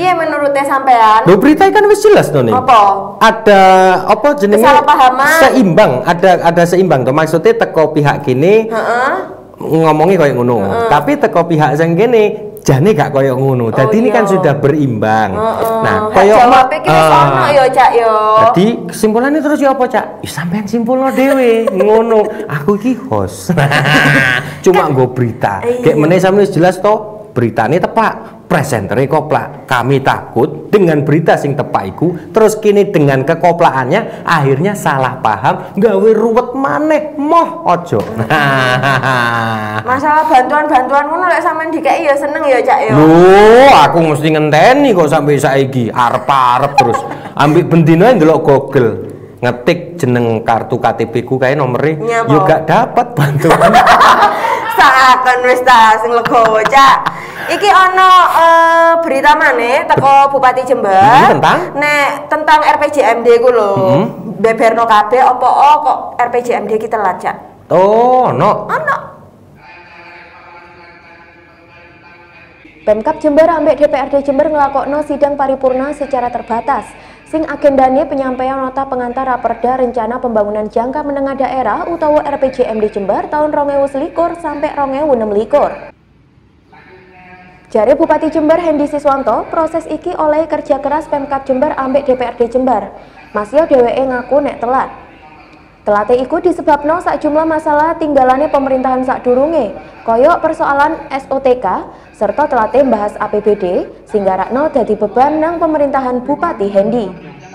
piye menurutnya sampean? Lho berita kan wis jelas to nih. Apa? Ada apa jenenge? Kesalahpahaman. Seimbang, ada seimbang to. Maksudnya teko pihak kene ngomongi koyo ngono. Tapi teko pihak sing kene jane gak koyo ngono. Dadi ini kan sudah berimbang. Nah, koyo jawab iki wis ono ya, Cak ya. Dadi kesimpulannya terus ya apa, Cak? Ya sampean simpulno dhewe ngono. Aku iki host. Cuma nggo berita. Kayak meneh sampe wis jelas to. Beritanya tepak, presenternya koplak. Kami takut dengan berita sing tepak iku, terus kini dengan kekoplaannya akhirnya salah paham, gawe ruwet maneh, moh ojo. Masalah bantuan-bantuan ngono lek sampean dikeki ya seneng ya, Cak ya. Loh, aku mesti ngenteni kok sampai saiki, arep-arep terus. Ambek bendino ndelok Google. Ngetik jeneng kartu KTP ku kae nomere yo gak dapat bantuan. Saken wis ta sing legowo, Cak. Iki ono berita maneh teko Bupati Jember tentang RPJMD ku lho. Beberno kabeh opo kok RPJMD ki telat, Cak. Oh, ono. Pemkab Jember ambek DPRD Jember ngelakokno sidang paripurna secara terbatas. Sing agendane penyampaian nota pengantar raperda rencana pembangunan jangka menengah daerah utawa RPJMD Jember tahun 2021 sampai 2026. Jare Bupati Jember Hendy Siswanto, proses iki oleh kerja keras Pemkab Jember ambek DPRD Jember. Masih dheweke ngaku nek telat. Telate iku disebabno sakjumlah masalah tinggalane pemerintahan sakdurunge, koyok persoalan SOTK serta telate bahas APBD sehingga rakno dadi beban nang pemerintahan Bupati Hendy.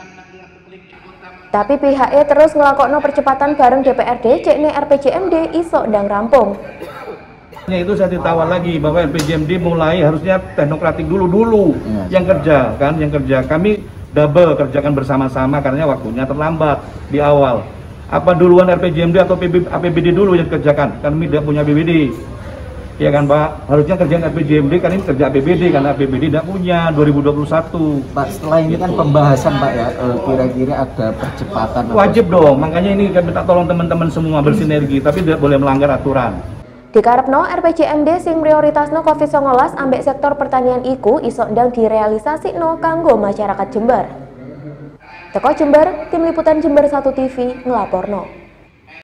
Tapi pihaknya terus ngelakokno percepatan bareng DPRD cekne RPJMD iso ndang rampung. Itu saya ditawar lagi bahwa RPJMD mulai harusnya teknokratik dulu yang kerja kan, yang kerja kami double kerjakan bersama-sama karena waktunya terlambat di awal. Apa duluan RPJMD atau APBD dulu yang kerjakan? Kami tidak punya APBD. Ya kan Pak, harusnya kerjaan RPJMD kan ini kerja APBD karena APBD tidak punya 2021. Pak, setelah ini kan pembahasan Pak ya, kira-kira ada percepatan. Wajib dong, makanya ini kami minta tolong teman-teman semua bersinergi, tapi tidak boleh melanggar aturan. Dikarepno RPJMD sing prioritasno Covid-19 ambek sektor pertanian iku iso ndang direalisasikno kanggo masyarakat Jember. Teko Jember, Tim Liputan Jember 1 TV ngelaporno.